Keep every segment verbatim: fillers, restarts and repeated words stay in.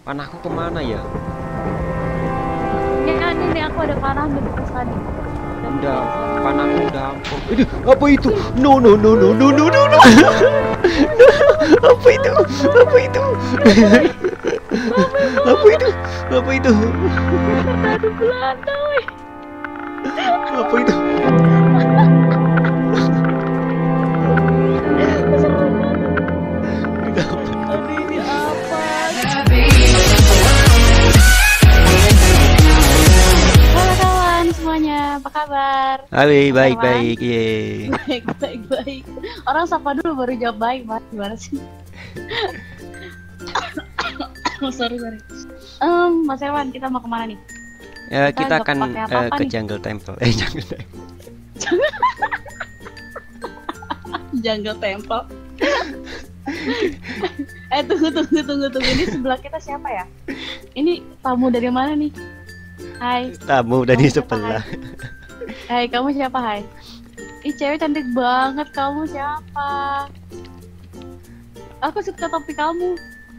Panahku kemana ya? Ya ini nih aku ada panah di bekas tadi. Dan Udah, biasa. panahku udah ampun. Ini apa itu? No no no no no no no no. Apa itu? Apa itu? Apa itu? Apa itu? Ternyata Belanda, weh. Apa itu? Aduh ini apa? Halo kawan semuanya, apa kabar? Halo, Mas baik Herwan? baik, ye. Baik, baik, baik. Orang sapa dulu baru jawab baik, Mas. Gimana sih? Oh, sorry, sorry. Em, Mas Herwan, kita mau kemana nih? Ya, Kita kita nggak akan pakai eh, apa-apa ke nih. Jungle Temple. Eh, Jungle Temple. Jungle Temple. eh tunggu tunggu tunggu tunggu ini sebelah kita siapa ya? Ini tamu dari mana nih? Hai. Tamu dari Kamu siapa, sebelah. Hai, kamu siapa, Hai? Ih, cewek cantik banget, kamu siapa? Aku suka topi kamu.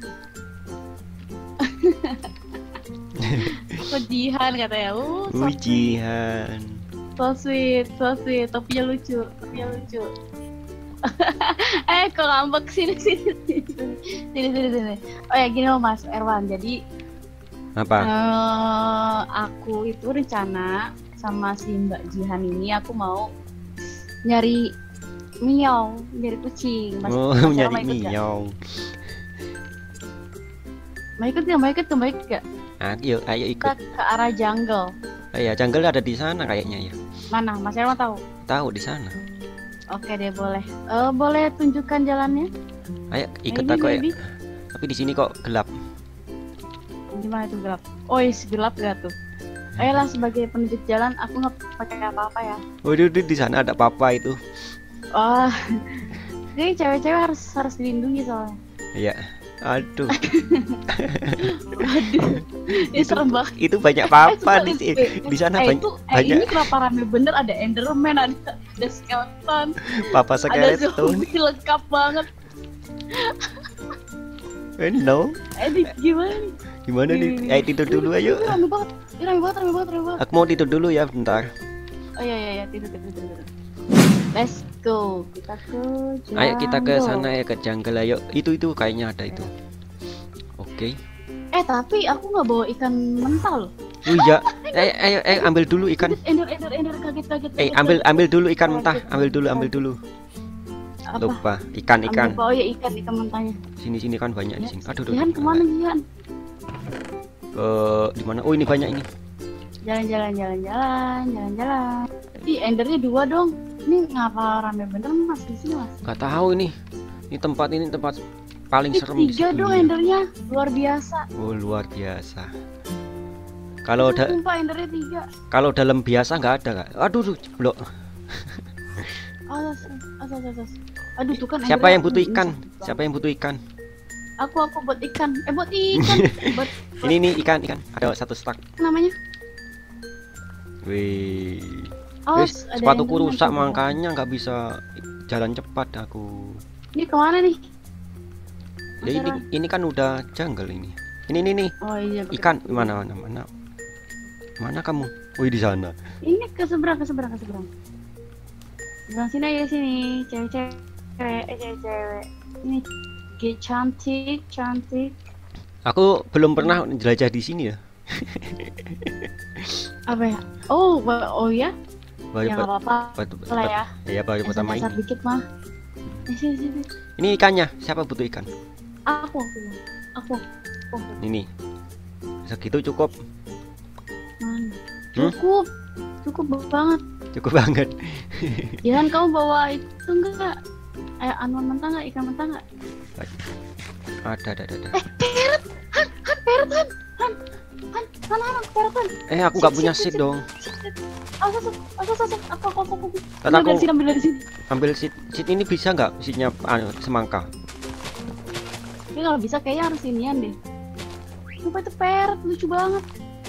Kejihan katanya. Uh, so sweet. Ujian. So sweet, so sweet. Topinya lucu, topinya lucu. eh, kok ngambek sini sini sini sini sini sini. Oh ya gini loh Mas Erwan. Jadi Apa? eh, aku itu rencana sama si Mbak Jihan ini aku mau nyari miau, nyari kucing. Mas, Oh, Mas Erwan nyari mau ikut nggak? miau. Mau ikut nggak? Mau ikut nggak? Mau ikut nggak? Ayo, ayo ikut. Kita ke arah jungle. Oh ya, jungle ada di sana kayaknya ya. Mana? Mas Erwan tahu? Tahu di sana. Oke deh boleh. Eh boleh tunjukkan jalannya? Ayo ikut Maybe, aku ya. maybe. Tapi di sini kok gelap. Gimana tuh gelap? Oh is gelap gak tuh? Ayolah sebagai penunjuk jalan aku nggak pakai apa-apa ya. Waduh, di di sana ada papa itu. Oh, jadi cewek-cewek harus harus dilindungi soalnya. Iya. Aduh, Waduh, ini Itu- serem banget. itu banyak Eh, papa sumpah, di eh, sini. Di sana eh, banyak itu, eh, banyak ini kenapa rame bener? Ada Enderman, ada ada skeleton, papa ada skeleton. zombie lengkap banget. Eh, no. Eh, ini gimana nih? Gimana nih? Ini, ini. Ayo tidur dulu ayo. Ini rame banget, ini rame banget, rame banget, rame banget. Aku mau tidur dulu ya bentar. Oh iya iya iya tidur tidur tidur. Let's go, kita ke jungle. Ayo kita ke sana ya, ke jungle ayo. Itu itu kayaknya ada itu. Oke. Eh tapi aku nggak bawa ikan mentah loh. Oh iya. Eh, ayo, eh, ambil dulu ikan. Ender ender ender kaget kaget. Eh, kaget, ambil kaget. ambil dulu ikan mentah. Ambil dulu, ambil dulu. Apa? Lupa. Ikan, Ambil ikan. apa? Oh iya ikan ikan mentahnya. Sini sini kan banyak di sini. Aduh, aduh. Jihan kemana Jihan? Eh, di mana? Oh, ini banyak ini. Jalan jalan jalan jalan jalan jalan. Ih endernya dua dong. Ini ngapa rame bener mas di sini mas? Gak tahu ini. Ini tempat ini tempat paling Ih serem di tiga dong sedunia. endernya, luar biasa. Oh, luar biasa. Kalau da Sumpah endernya tiga. kalau dalam biasa nggak ada kak. Aduh, aduh, blok. Atas atas atas. Aduh tuh kan. Siapa endernya yang butuh bisa ikan? terbang. Siapa yang butuh ikan? Aku aku buat ikan. Eh buat ikan. buat Ini nih ikan, ikan. Ada satu stak. namanya. Wih. Oh, Wis, ada sepatuku enderman rusak tuh. makanya nggak bisa jalan cepat aku. Ini kemana nih? Ya ini Mas ini kan udah jungle ini. Ini ini nih Oh iya. ikan mana mana mana. Mana kamu? Wih di sana. Ini ke seberang ke seberang ke seberang. Seberang sini aja sini. Cewek-cewek. Eh cewek-cewek. Ini Ge- cantik cantik. Aku belum pernah jelajah di sini ya. Apa ya? Oh ba- oh ya. Baru Ya per- nggak apa-apa baru- lah ya. Iya baru pertama Dasar ini. dikit mah. Eh, sini sini. Ini ikannya. Siapa butuh ikan? Aku aku aku. aku. Ini. Segitu cukup. Mana? Hmm? Cukup. Cukup banget. Cukup banget. Jangan kamu bawa itu enggak? Eh anuan mentah enggak? Ikan mentah enggak? Ada ada ada. ada. Han, han, peret, han, han, han, han, han, peret, han. Eh aku nggak Sit, punya sit, seat sit, dong. sit, sit. Awas, awas, awas, awas, aku, aku, aku, aku. Kata Ambil aku dari sini, ambil dari sini. ambil seat. Seat ini bisa nggak? Seatnya anu, semangka. Ini kalau bisa kayaknya harus inian deh. Lupa itu peret, lucu banget.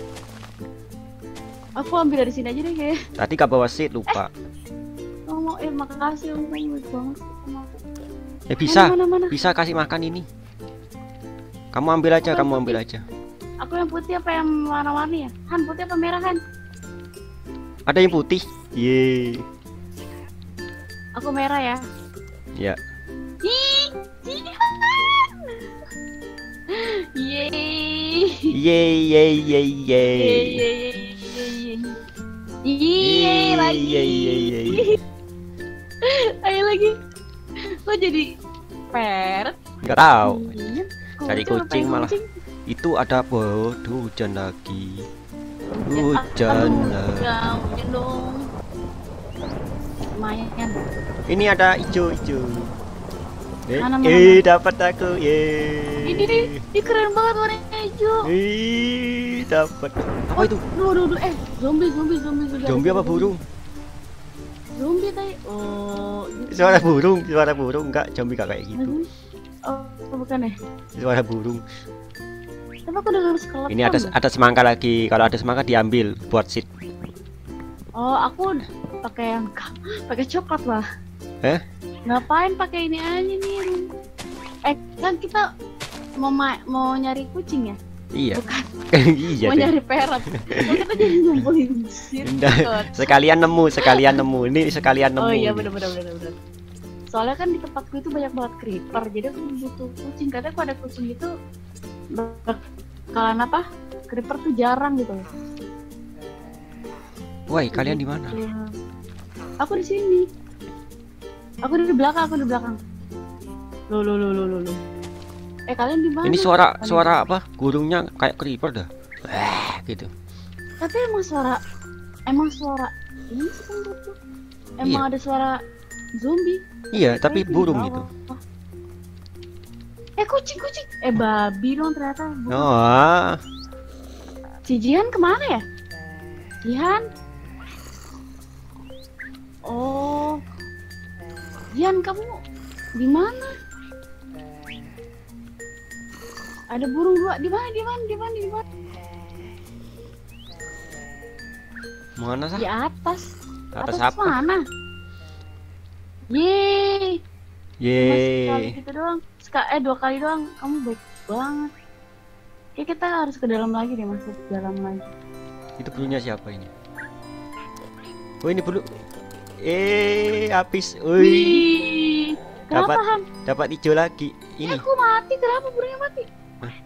Aku ambil dari sini aja deh kayak. Tadi nggak bawa seat lupa. Ngomong, eh makasih, kamu lucu banget sih sama aku. Eh bisa. Mana, mana, mana? Bisa kasih makan ini. Kamu ambil aja, Aku yang kamu ambil putih. aja. Aku yang putih apa yang warna-warni ya? Han, putih apa merah, Han? Ada yang putih. Ye. Aku merah ya. Ya. Ih, ih, Yeay. Ye ye ye ye. Yeay lagi. Ye ye ye. Ayo lagi. Kok jadi peret? Enggak tahu. Iya. Cari Kucing, kucing ngapain malah. kucing? Itu ada waduh hujan lagi. Ya, Hujan aduh, lagi. ya, hujan dong. Lumayan. Ini ada hijau-hijau. Eh, Mana, mana, eh mana? dapat aku. Ye. Ini nih, ini keren banget warnanya hijau. Ih, dapat. Apa itu? Duh, duh, duh, eh, zombie, zombie, zombie, zombie. Zombie apa burung? Zombie tadi. Oh, gitu. Suara burung, suara burung enggak, zombie enggak kayak gitu. Oh, bukan ya? Suara burung. Tapi aku dengar skeleton. Ini ada ada semangka lagi. Kalau ada semangka diambil buat seed. Oh, aku pakai yang pakai coklat lah. Eh? Ngapain pakai ini aja nih? Eh, kan kita mau ma mau nyari kucing ya? Iya. Bukan. Iya Mau deh. nyari perak. Kok kita jadi ngumpulin shit? Nggak, sekalian nemu, sekalian nemu. Ini sekalian nemu. Oh iya, ini. benar benar benar benar. Soalnya kan di tempatku itu banyak banget creeper, jadi aku butuh kucing. Katanya kalau ada kucing itu bakalan apa? Creeper tuh jarang gitu. Woi, kalian di mana? Aku di sini. Aku di belakang, aku di belakang. Lo lo lo lo lo lo. Eh kalian di mana? Ini suara Kalian- suara apa? Burungnya kayak creeper dah. Wah, gitu. Tapi emang suara, emang suara ini sih kan gitu. Emang Iya. ada suara zombie. Iya, tapi Eh, di burung bawah. gitu. Eh kucing kucing. Eh babi dong ternyata. Bukan. Oh, ah. Si Jihan kemana ya? Jihan? Oh, Jihan kamu di mana? Ada burung dua di mana? Di mana? Di mana? Di mana? Mana sah? Di atas. Atas Atas apa? mana? Yeay. Cuma sekali Yeay. gitu doang. Seka eh dua kali doang. Kamu baik banget. Kayak kita harus ke dalam lagi deh, masuk ke dalam lagi. Itu burungnya siapa ini? Oh, ini bulu. Eh, habis. Wih, Wih. Kenapa Dapat. Han? dapat hijau lagi. Eh, Ini. aku mati. Kenapa burungnya mati? Hah?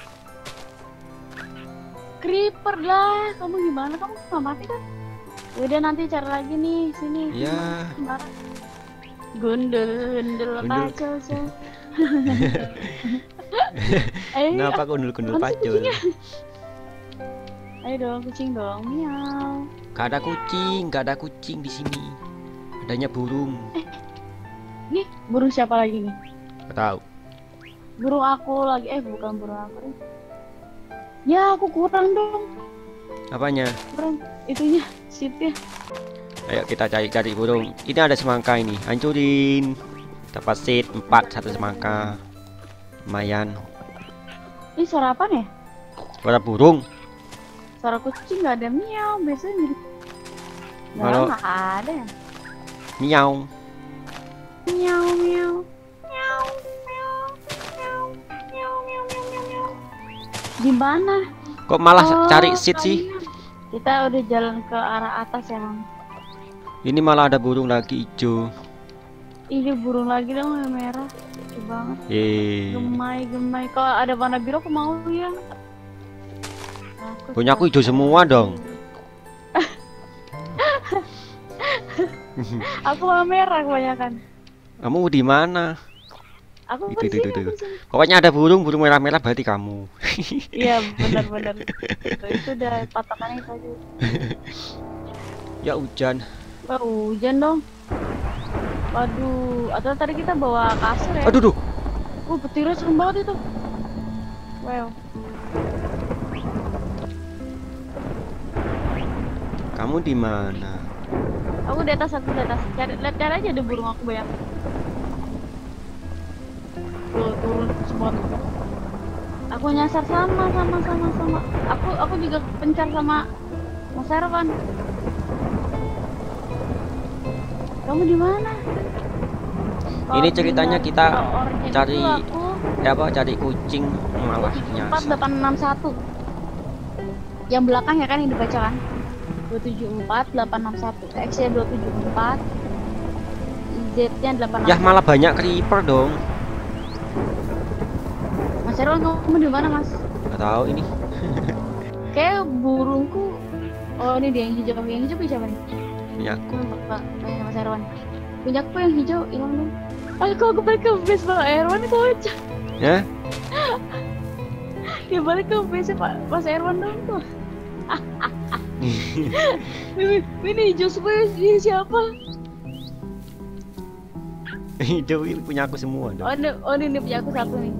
Creeper lah. Kamu gimana? Kamu nggak mati kan? Udah nanti cari lagi nih sini. Ya. Sembarang. Gundul, gundul, Gundul. kacau, kacau. Ayo, Kenapa gundul-gundul mana sih pacul? kucingnya? Ayo dong, kucing dong, miau. Gak ada kucing, gak ada kucing di sini. Adanya burung. Nih, burung siapa lagi nih? Gak tahu. Burung aku lagi, eh bukan burung aku nih. Ya, aku kurang dong, Apanya? kurang itunya, seatnya. Ayo kita cari-cari burung. Ini ada semangka ini, hancurin. Dapat seed empat, satu semangka. Lumayan. Ini suara apa nih? Suara burung. Suara kucing nggak ada miau, biasanya jadi. Nggak Kalau- nggak ada. ya? Miau. Miau, miau, miau, miau, miau, miau, miau, miau, miau, miau. Di mana? Kok malah Oh, cari seed sih? kalian. Kita udah jalan ke arah atas ya, Mang. Ini malah ada burung lagi hijau. Ini burung lagi dong yang merah. Lucu banget. Yeay. Gemai, gemai. Kalau ada warna biru aku mau ya. Aku Punya aku suka. hijau semua dong. Aku warna merah kebanyakan. Kamu di mana? Aku Itu, di itu, sini, itu, aku itu. di sini. Pokoknya ada burung, burung merah-merah berarti kamu. Iya, benar-benar. Itu udah patokannya tadi. Ya hujan. Wah, hujan dong. Waduh, atau tadi kita bawa kasur ya? Aduh, duh. Uh, petirnya serem banget itu. Wow. Kamu di mana? Aku di atas, aku di atas. Cari, lihat cari aja ada burung aku banyak. Tuh, turun semua tuh. Aku nyasar sama, sama, sama, sama. Aku, aku juga pencar sama Mas Ervan. Kamu di mana? Ini Kalau ceritanya tinggal kita ke orangnya cari itu aku Ya apa cari kucing malah empat nyasar. delapan enam satu. Yang belakang ya kan yang dibaca kan? dua tujuh empat delapan enam satu. X-nya dua tujuh empat. Z-nya delapan enam satu. Ya malah banyak creeper dong. Mas Erwan kamu di mana, Mas? Gak tahu ini. Kayak burungku. Oh, ini dia yang hijau. Yang hijau punya siapa nih? Punya aku. Hmm, Pak, punya Mas Erwan. Punya aku yang hijau hilang dong. Aku aku balik ke base Pak Erwan kocak. Ya? Dia balik ke base Pak Mas Erwan dong tuh. ini, ini hijau semua ini siapa? Itu ini punya aku semua dong. Oh, ini, oh ini punya aku satu nih.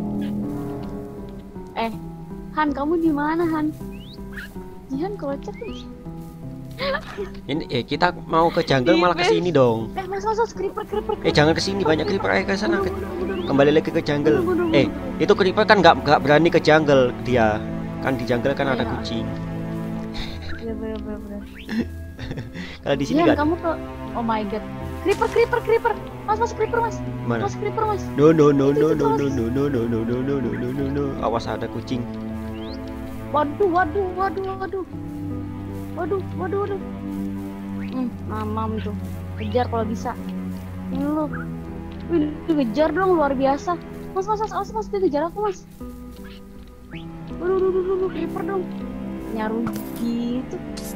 Eh, Han, kamu di mana, Han? Jihan kocak nih. Ini eh kita mau ke jungle Di malah ke base. sini dong. Eh, mas, mas, mas, creeper, creeper, Eh jangan ke sini, banyak creeper, ayo ke sana. Ke... Kembali lagi ke jungle. Eh, itu creeper kan nggak nggak berani ke jungle dia. Kan di jungle kan ada Iya. kucing. Iya, bener, bener, bener. Kalau di sini Jihan, nggak. kamu ke... Oh my god. Creeper, creeper, creeper. Mas, mas, creeper, mas. Mana? Mas, creeper, mas. No no no Itu, no itu, no no Mas. no no no no no no no no no. Awas ada kucing. Waduh, waduh, waduh, waduh. Waduh, waduh, waduh. Hmm, mamam tuh. Kejar kalau bisa. Ini lu. Wih, dikejar dong luar biasa. Mas, mas, mas, mas, mas, dia kejar aku, mas. Waduh, waduh, waduh, waduh, creeper dong. Nyaru gitu.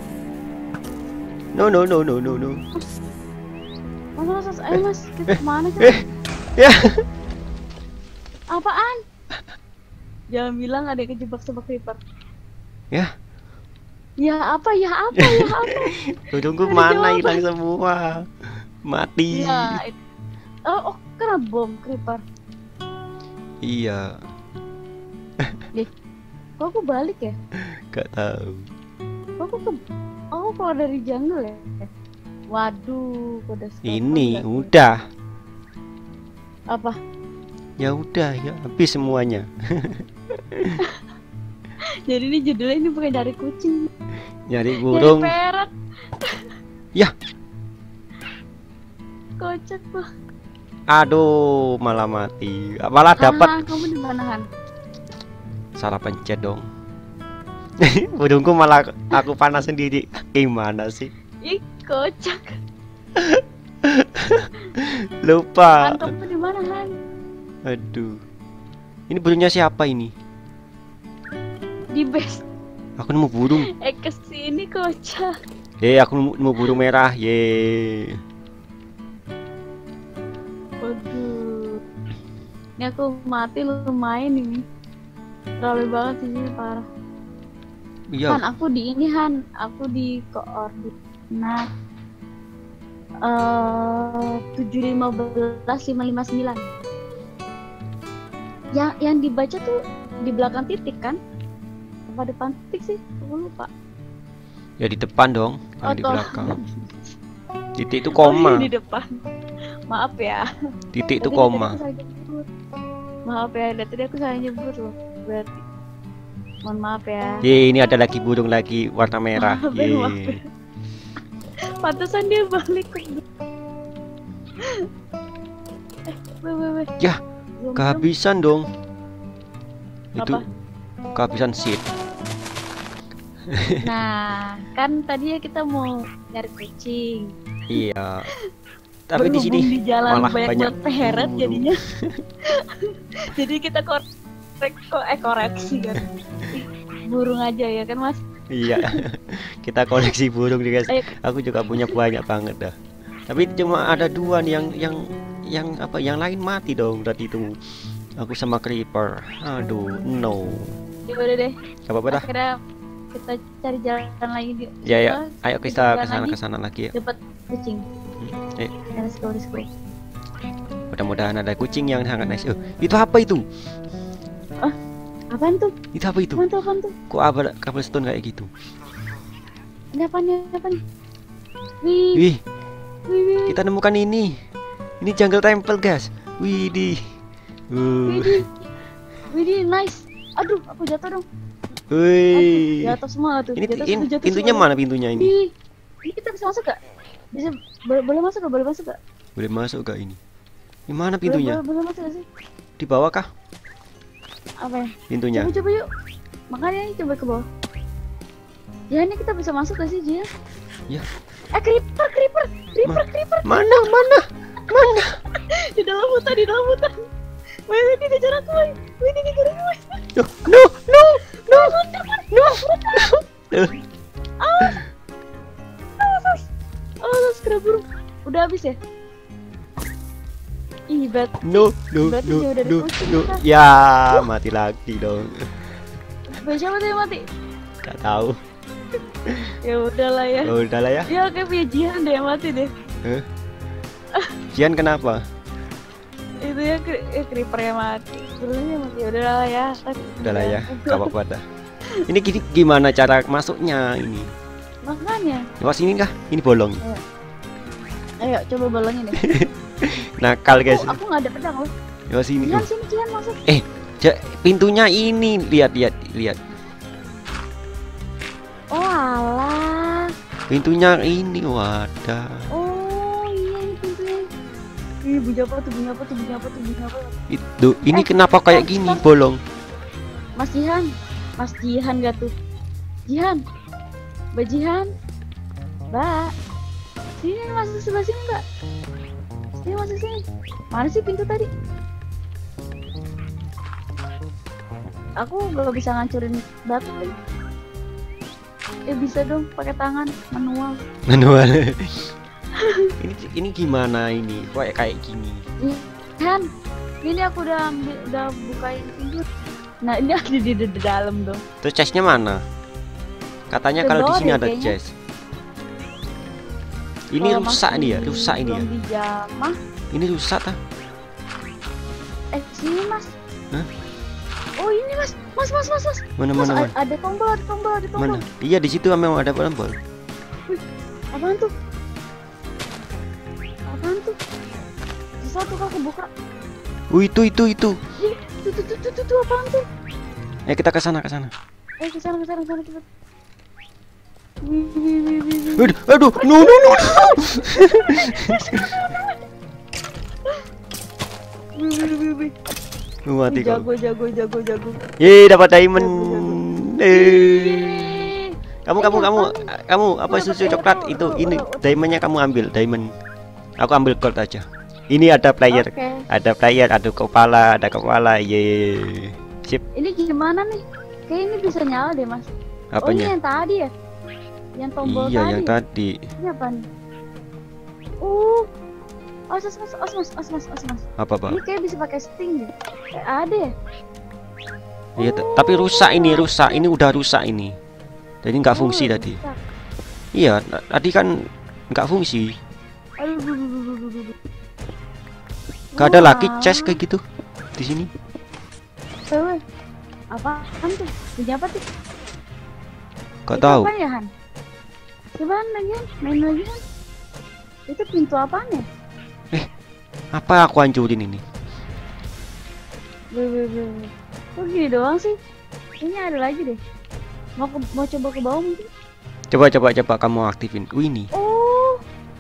No no no no no no. Mas, mas, mas, ayo mas, kita kemana sih? Eh, ya. Apaan? Jangan bilang ada yang kejebak sama creeper. Ya. Ya apa, ya apa, ya apa? Tunggu Ada mana jawaban. hilang semua. Mati. Iya. it- Oh, oh, kena bom creeper. Iya. Kok aku balik ya? Gak tahu. Kok aku ke... Oh, keluar dari jungle ya? Waduh, kode skeleton Ini nggak? udah. Apa? Ya udah ya habis semuanya. Jadi ini judulnya ini bukan dari kucing, Nyari dari burung. perak. Ya. Kocak tuh. Aduh, malah mati. Malah Han, dapat. Han, kamu di mana, Han? Salah pencet dong. Burungku malah aku panas sendiri. Gimana sih? Ih, kocak. Lupa. Han, kamu di mana, Han? Aduh. Ini burungnya siapa ini? Di base. Aku nemu burung. Eh, kesini kocak. Eh, aku nemu, nemu burung merah. Ye. Waduh. Ini aku mati lumayan ini. Terlalu banget sih ini parah. Iya. Han, aku di ini Han, aku di koordinat eh tujuh lima belas lima lima sembilan. Yang yang dibaca tuh di belakang titik kan? Apa depan titik sih? Aku lupa. Ya di depan dong, bukan Oh, di toh. belakang. Titik itu Oh, koma. iya, di depan. Maaf ya. Titik itu Tadi- koma. tadi aku salah nyebut. Maaf ya, dari tadi aku salah nyebut loh. Berarti. Mohon maaf ya. Ye, ini ada lagi burung lagi warna merah. Maaf ya, maaf Ye. ya. Pantesan dia balik ke Eh, weh, weh, weh. Yah, Belum, belum. Kehabisan dong. Itu Apa? kehabisan seed. Nah, kan tadi ya kita mau nyari kucing. Iya. Tapi di sini Berhubung di jalan malah banyak, banyak banget peret burung. jadinya. Jadi kita korek ko- eh, koreksi kan. Burung aja ya kan, Mas? Iya. Kita koleksi burung nih guys. Ayo. Aku juga punya banyak banget dah. Tapi cuma ada dua nih yang yang yang apa yang lain mati dong tadi itu. Aku sama creeper. Aduh, no. Ya udah deh. Gak apa-apa dah. Akhirnya kita cari jalan lain di. Ya ya. apa, Ayo kita kita jalan ke sana lagi, ke sana lagi ya. dapat kucing. Eh, Let's go, let's go. mudah-mudahan ada kucing yang sangat nice. Oh, itu apa itu? Apaan tuh? Itu apa itu? Apaan tuh? Apaan tuh? Kok ada cobblestone kayak gitu? Ini apaan? Ini apaan? Wih, Wih, wih, wih. kita nemukan ini. Ini jungle temple, guys. Wih, di. Uh, Widih, widih, nice. Aduh, aku jatuh dong. wih. Jatuh semua tuh. Ini jatuh, in- jatuh pintunya semua. mana pintunya ini? Widih. Ini kita bisa masuk gak? Bisa, boleh, boleh masuk gak? Boleh masuk gak? Boleh masuk gak ini? Ini mana Boleh, pintunya? boleh, boleh masuk gak sih? Di bawah kah Apa ya? pintunya? Coba coba yuk. Makanya ini coba ke bawah. Ya ini kita bisa masuk gak sih Jihan? Ya. Eh creeper creeper creeper Ma- creeper Mana mana mana? di dalam hutan di dalam hutan. Woi woi dia kejar aku woi. Woi dia kejar aku woi. No no no no no no. Awas. Awas. Awas kena burung. Udah habis ya? Ih bet. No no Berarti no dia udah no dipucuk no. kita. Ya mati lagi dong. Bet siapa tuh yang mati? Gak tahu. Ya udahlah ya. Oh, udah lah ya. Ya kayak punya Jihan deh yang mati deh. Huh? Jihan kenapa? Itu ya, kri- ya creeper yang mati. Burungnya mati. Ya udahlah ya. Udah lah ya. Gak apa-apa dah. Ini gini- gimana cara masuknya ini? Makanya. Lewat sini kah? Ini bolong. Ayo coba balangin deh. Nakal guys. Oh, aku nggak ada pedang loh. Lewat sini. Jihan Oh. sini Jihan masuk. Ja- pintunya ini lihat lihat lihat. Oh alah. Pintunya ini wadah. Oh iya ini pintunya. Ih bunyi apa tuh bunyi apa tuh bunyi apa tuh bunyi apa? Itu ini Eh, kenapa kayak stop, gini stop. bolong? Mas Jihan, Mas Jihan gak tuh? Jihan, Mbak Jihan, Mbak, sini masuk sebelah sini Mbak. Sini masuk sini. Mana sih pintu tadi? Aku gak bisa ngancurin batu lagi. Eh bisa dong pakai tangan manual. Manual. ini ini gimana ini? Kayak kayak gini. Jihan, ini aku udah ambil, udah bukain pintu. Nah ini ada di, di, di dalam dong. Terus chestnya mana? Katanya Ke kalau di bawah sini deh ada kayaknya. chest. Ini Kalau rusak masih nih ya, rusak ini ya. belum dijamah. Ini rusak tah? Eh sini mas. Hah? Oh ini mas, mas mas mas mas. Mana Mas, mana a- mana? ada tombol, ada tombol, ada tombol. Mana? Iya di situ memang ada tombol. Apaan tuh? Apaan tuh? Sesuatu kok aku buka. Oh itu itu itu. Ih, tuh tuh tuh tuh tuh, tuh apaan tuh? Eh kita ke sana ke sana. Eh kesana kesana kesana cepet. Wih wih wih wih. wih. Aduh, aduh, no no no. no. Wih wih wih wih. Oh, mati Ih, kau. jago jago jago jago. Ye dapat diamond. Eh. Yeay. Kamu Eh, kamu kamu ngapain? kamu apa Gua susu dapat coklat arrow, itu arrow, ini arrow. diamondnya kamu ambil diamond. Aku ambil gold aja. Ini ada player, Oke. ada player, ada kepala, ada kepala. Ye. Sip. Ini gimana nih? Kayak ini bisa nyala deh mas. Oh ini Apanya? yang tadi ya? Yang tombol Iya tadi. yang ya? tadi. Ini apa nih? Uh, os os os os mas os mas os mas. Apa pak? Ini kayak bisa pakai sting deh. Kayak ada ya? Iya t- tapi rusak ini rusak. Ini udah rusak ini. Jadi nggak fungsi Oh, tadi. rusak. Iya t- tadi kan nggak fungsi. Aduh, duh, duh, duh, duh, duh, duh. Gak ada lagi Wah. chest kayak gitu di sini. Wewe, apaan tuh? Punya apa tuh? Gak Itu tahu. apaan ya Han? Coba Han, lagi Han, main lagi Han. Itu pintu apaan ya? Apa aku hancurin ini? Weh, weh, weh, weh. Kok gini doang sih? Kayaknya ada lagi deh. Mau ke, mau coba ke bawah mungkin? Coba coba coba kamu aktifin. Wih ini. Oh.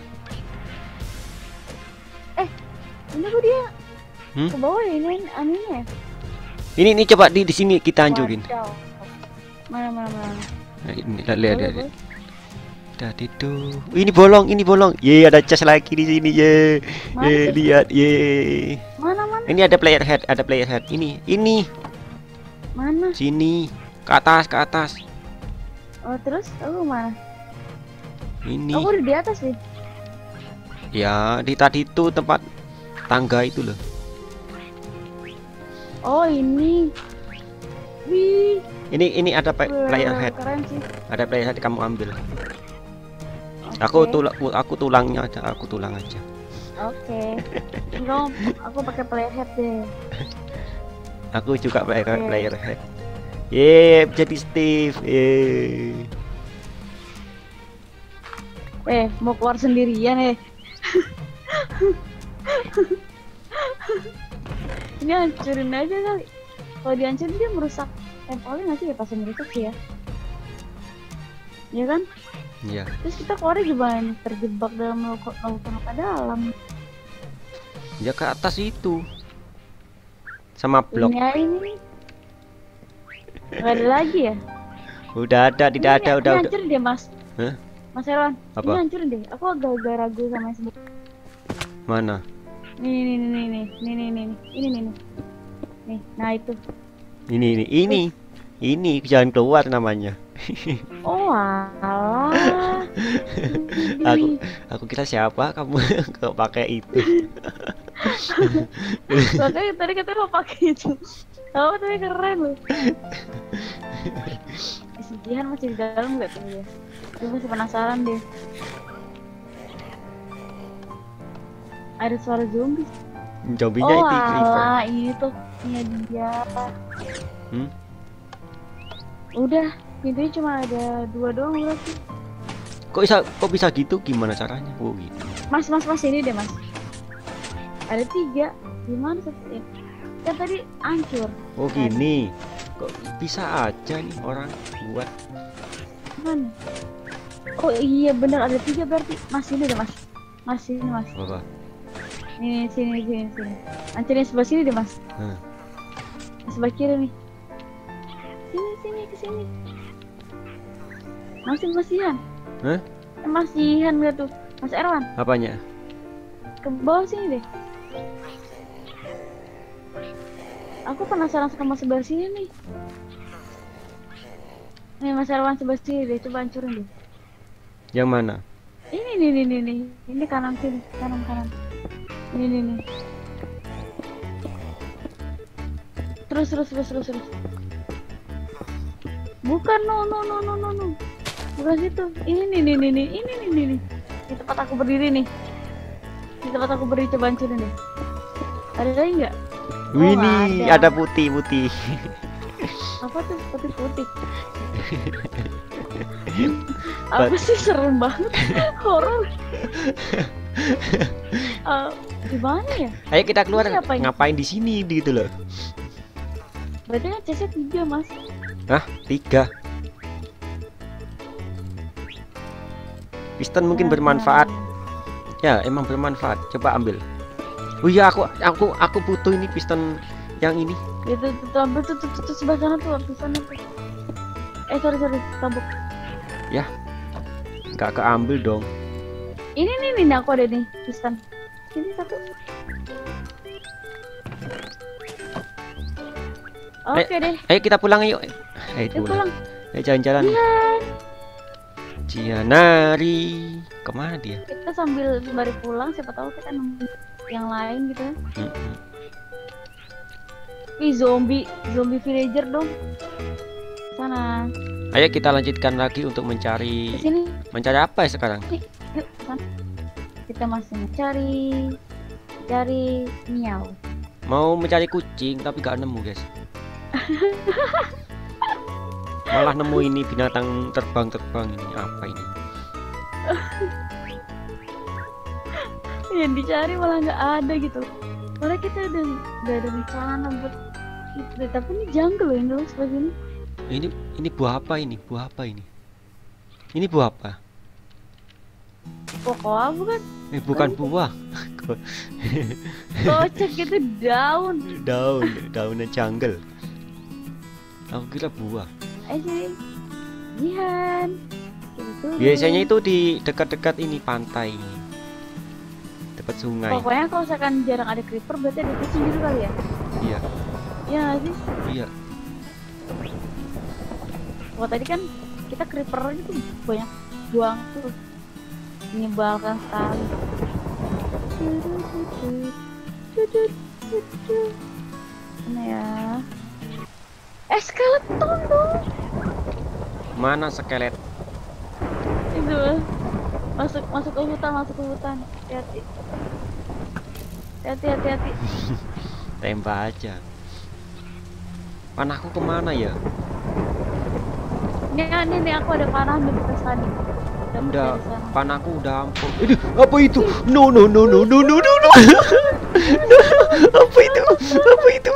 Eh, ini kok dia Hmm? ke bawah ya ini anunya ya? Ini ini coba di di sini kita hancurin. Wadaw. Mana mana mana. Nah, ini lihat lihat Boleh, lihat. boleh. Tadi tuh. Wih, ini bolong, ini bolong. Ye, ada chest lagi di sini. Ye. Mana Ye, sih? lihat. Ye. Mana mana Ini ada player head, ada player head. Ini, ini. mana? Sini. Ke atas, ke atas. Oh terus aku mana? Ini. Aku udah di atas nih. Ya, di tadi itu tempat tangga itu loh. Oh ini. Wih. Ini ini ada pa- wah, player head. Keren sih. Ada player head kamu ambil. Oke. Aku tulang aku tulangnya aja, aku tulang aja. Oke. Enggak, aku pakai player head deh. Aku juga player Oke. player head. Ye, jadi Steve. Ye. Eh, mau keluar sendirian eh. Ini hancurin aja kali. Kalau dihancurin dia merusak tempelnya nggak sih ya, pasti merusak sih ya. Iya kan? Iya. Terus kita keluarnya gimana nih? Terjebak dalam lautan apa dalam? Ya ke atas itu. sama blok. Ini ini. Gak ada lagi ya? Udah ada, tidak Ini- ada, ini udah udah. hancurin deh mas. Hah? Mas Herwan. Apa? Ini hancurin deh. Aku agak-agak ragu sama yang sebelum. Mana? Nih nih nih nih nih nih nih nih ini nih nih. Nih, nah itu. Ini ini ini. Ini jalan keluar namanya. Oh alah. Aku aku kira siapa kamu kok pakai itu. Makanya tadi katanya mau pakai itu. Oh tapi keren loh. Si Jihan masih di dalam nggak tuh dia? Dia masih penasaran deh. Ada suara zombie. Zombinya Oh itu creeper. alah, ini tuh punya dia. Hmm? Udah, pintunya cuma ada dua doang berarti. Kok bisa kok bisa gitu? Gimana caranya? Oh gitu. Mas, mas, mas ini deh mas. Ada tiga. Gimana satu? Kan tadi hancur. Oh gini. Kok bisa aja nih orang buat. Mana? Oh iya benar ada tiga berarti. Mas ini deh mas. Mas ini mas. Apa? Ini sini sini sini. Hancurin sebelah sini deh mas. Hah. Sebelah kiri nih. Sini sini ke sini. Masih masihan. Hah? Masihan gak tuh? Mas Erwan, Apanya? ke bawah sini deh. Aku penasaran sama sebelah sini nih. Nih Mas Erwan sebelah sini deh, coba hancurin deh. Yang mana? Ini nih nih nih nih. Ini kanan sini, kanan kanan. Ini nih nih. Terus terus terus terus terus. Bukan no no no no no no. Bukan situ. Ini nih nih nih nih. Ini nih nih nih. Di tempat aku berdiri nih. Di tempat aku berdiri coba hancurin deh. Ada lagi nggak? Oh, Wih nggak nih, ada. ada putih-putih. Apa tuh putih putih? Apa sih serem banget? Horor. Eh, di mana ya? Ayo kita keluar. Ini apa ini? Ngapain di sini gitu loh? Berarti kan C C tiga mas. Hah? Tiga. Piston mungkin Nah, bermanfaat. Ya, emang bermanfaat. Coba ambil. Oh iya, aku aku aku butuh ini piston yang ini. Itu tuh tuh ambil tuh tuh tuh, tuh sebelah sana tuh, tuh sana tuh. Eh sorry sorry, tabuk. Nggak keambil dong. Ini nih nih nih, aku ada nih piston. Sini satu. Oke deh, Ayo kita pulang yuk. Ayo yuk pulang. pulang. Ayo jalan-jalan. Iya. Cianari. Kemana dia? Kita sambil sembari pulang, siapa tahu kita nemu yang lain gitu. Mm-mm. Ih zombie, zombie villager dong. Sana, Ayo kita lanjutkan lagi untuk mencari. sini. Mencari apa ya sekarang? Yuk, sana. Kita masih mencari cari miau. Mau mencari kucing tapi gak nemu guys. Malah nemu ini binatang terbang-terbang ini. Apa ini? Yang dicari malah nggak ada gitu. Padahal kita udah udah ada rencana buat itu, tapi ini jungle loh ini loh seperti ini. Ini ini buah apa ini? Buah apa ini? Ini buah apa? Pokoknya bukan Eh bukan buah. kocak itu daun. Daun, daunnya jungle. Aku kira buah. Eh sini, Jihan. Gitu. Biasanya itu di dekat-dekat ini pantai ini. Dekat sungai. Pokoknya kalau misalkan jarang ada creeper berarti ada kucing gitu kali ya? Iya, Iya nggak sih? iya. Kalau tadi kan kita creeper itu banyak buang tuh, menyebalkan sekali. Mana ya? Eh skeleton dong. Mana skelet? Itu masuk masuk ke hutan masuk ke hutan. Hati-hati. Hati hati hati. Tembak aja. Panahku kemana ya? Ini ini, ini aku ada panah di atas tadi. Udah, panahku udah ampun. Ini apa itu? No no no no no no no no. Apa itu? Apa itu?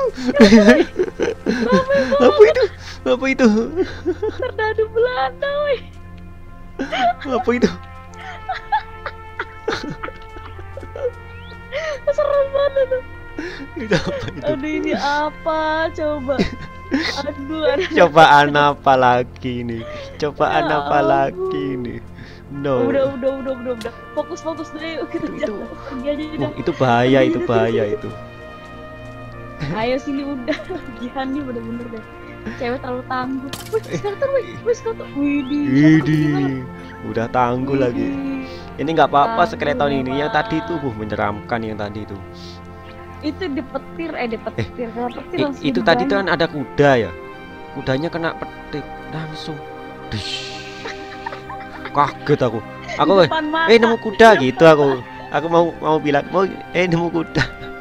Apa itu? Apa itu? Serdadu Belanda, woi. Apa itu? Serem banget tuh. Itu apa itu? Aduh ini apa coba? Aduh, aduh. Cobaan apa lagi nih? Cobaan Ya apa ampun. lagi nih? No. Udah, udah, udah, udah, udah. Fokus, fokus dulu yuk. Kita Itu- itu. jangan pergi aja Uh, udah. itu bahaya, itu bahaya itu. Ayo sini udah. Jihan nih bener-bener deh. Cewek terlalu tangguh. Wih, skater, wih, wih, skater. Widih. Widih, udah tangguh lagi. Widih. Ini nggak apa-apa Tangguh, skeleton ini. Yang Mas. tadi tuh, uh, menyeramkan yang tadi tuh. Itu dipetir, eh dipetir, kalau petir I- langsung itu tadi tuh dibanting. kan ada kuda ya. Kudanya kena petik langsung. Dish. Kaget aku. Aku Di depan mata. eh nemu kuda gitu aku. Aku mau mau bilang mau eh nemu kuda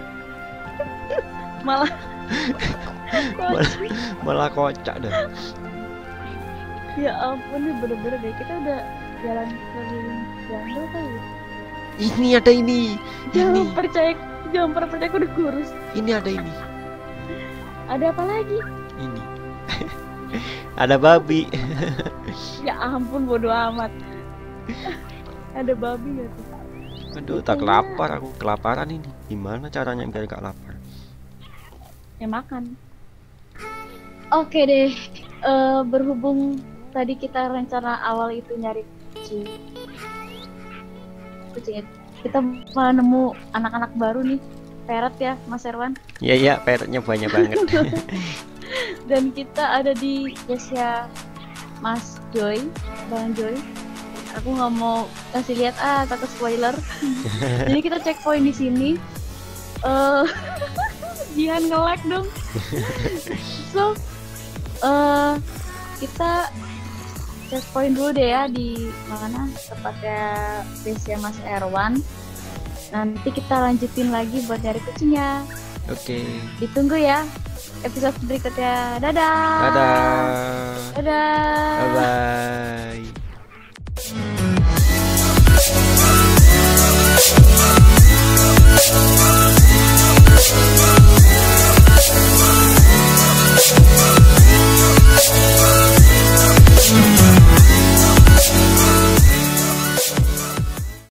Malah. malah, malah kocak dah. Ya ampun nih bener-bener deh. Kita udah jalan keliling jungle kali ya. Ini ada ini. Ini Jangan percaya, jangan pernah percaya aku udah kurus. ini ada ini. Ada apa lagi? Ini. Ada babi. Ya ampun bodo amat. Ada babi gak tuh? Aduh, tak lapar aku, kelaparan ini. Gimana caranya biar gak lapar? Ya makan. Oke deh. Eh, berhubung tadi kita rencana awal itu nyari kucing. Kucing. Kita malah nemu anak-anak baru nih. Parrot ya, Mas Erwan. Iya iya, parrotnya banyak banget. Dan kita ada di desa Mas Joy, Bang Joy. Aku nggak mau kasih lihat ah takut spoiler. Jadi kita checkpoint di sini. Eh, Jihan nge-lag dong. So, eh kita checkpoint dulu deh ya di mana tepatnya desa Mas Erwan. Nanti kita lanjutin lagi buat nyari kucingnya. Oke. Ditunggu ya episode berikutnya. Dadah. Dadah. Dadah. Bye bye.